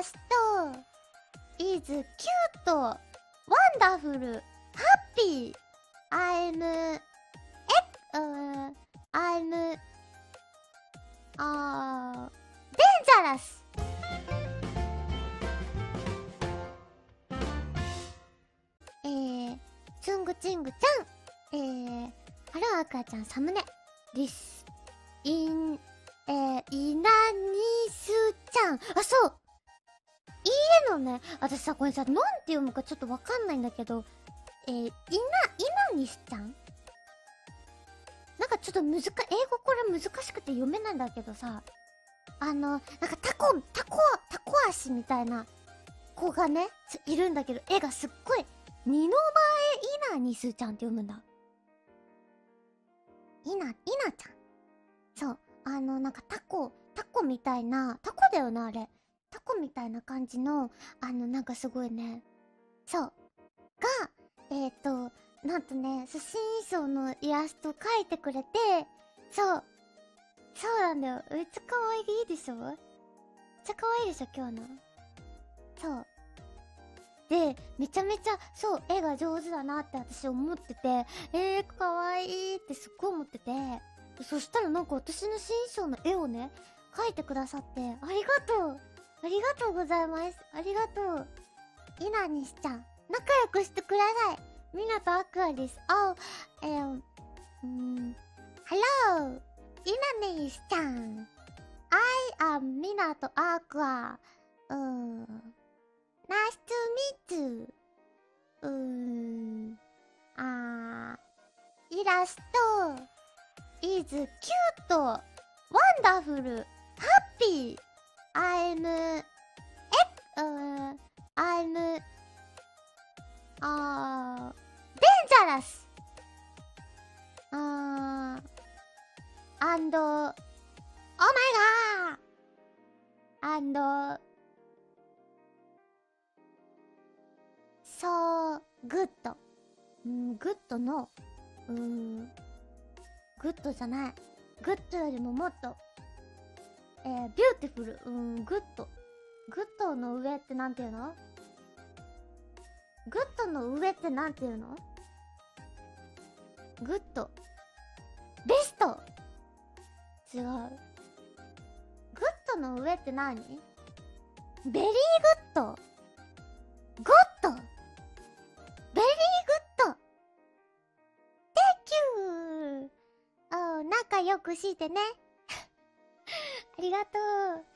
ラスト is cute, wonderful, happy, I'm dangerous. つんぐちんぐちゃん、ハローアクアちゃんサムネです。イナニスちゃん。あ、そう。いいえのね、私さ、これさ、なんて読むかちょっとわかんないんだけど、イナニスちゃんなんかちょっと英語これ難しくて読めないんだけどさ、なんかタコ足みたいな子がね、いるんだけど、絵がすっごい、二の前イナニスちゃんって読むんだ。イナちゃん。そう。なんかタコみたいな、タコだよな、あれ。タコみたいな感じの、なんかすごいね、そう。が、なんとね、写真賞のイラスト描いてくれて、そう。そうなんだよ。めっちゃ可愛いでしょ？めっちゃ可愛いでしょ、今日の。そう。で、めちゃめちゃ、そう、絵が上手だなって私思ってて、可愛いってすっごい思ってて、そしたらなんか私の新章の絵をね、描いてくださって、ありがとうございます。ありがとう。イナニスちゃん、仲良くしてください。ミナとアクアです。Hello! イナニスちゃん。I am ミナとアクア。Nice to meet you. イラスト is cute, wonderful, happy, I'm dangerous, and oh my god, and so good. グッドのグッドじゃない。グッドよりももっとビューティフル。グッドの上ってなんていうの？グッドの上ってなんていうの？グッド。ベスト。違う。グッドの上って何？ベリーグッド。グッド。ベリーグッド。Thank you! 仲良くしてね。ありがとう。